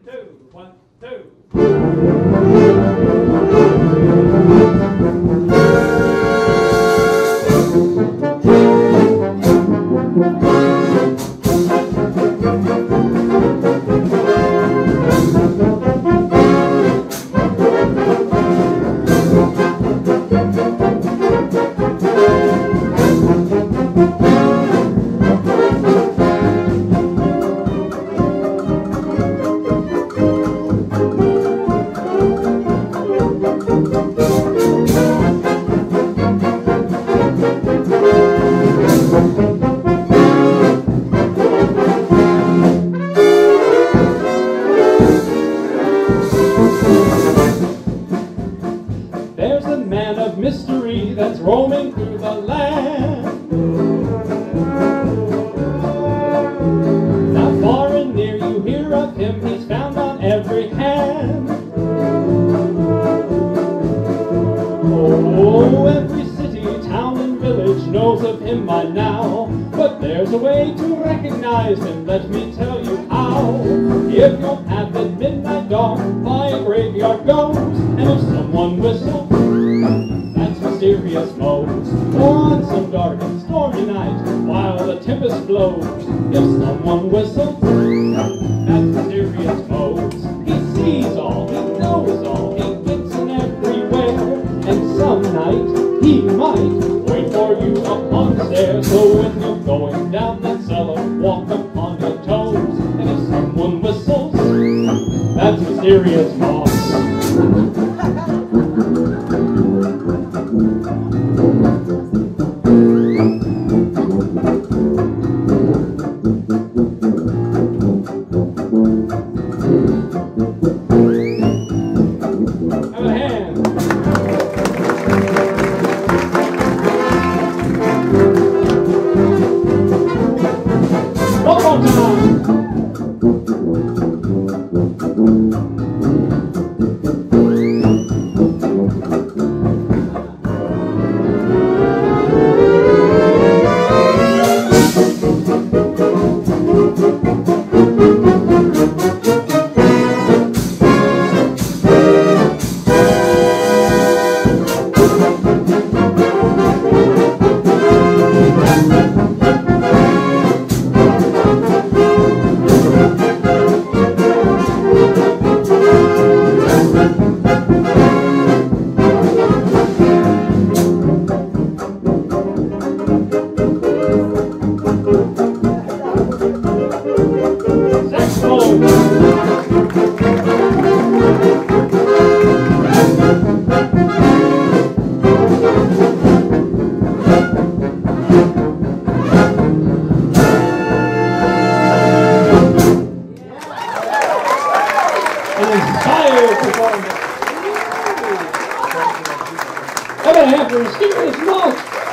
two, 1, 2. There's a man of mystery that's roaming through the land. Now far and near you hear of him, he's found on every hand. Oh, every city, town and village knows of him by now. But there's a way to recognize him, let me tell you how. If your path at midnight dawn by a graveyard goes, and if someone whistles, that's Mist-Erie-Us Moss. Or on some dark and stormy night, while the tempest blows, if someone whistles, that's Mist-Erie-Us Moss. He sees all, he knows all, he gets in everywhere, and some night he might wait for you upon the stairs. So when you're going down that cellar, walk upon your toes, and if someone whistles, that's Mist-Erie-Us Moss. Have a hand. One more time. An inspired performance. Have a hand for Mist-Erie-Us Moss.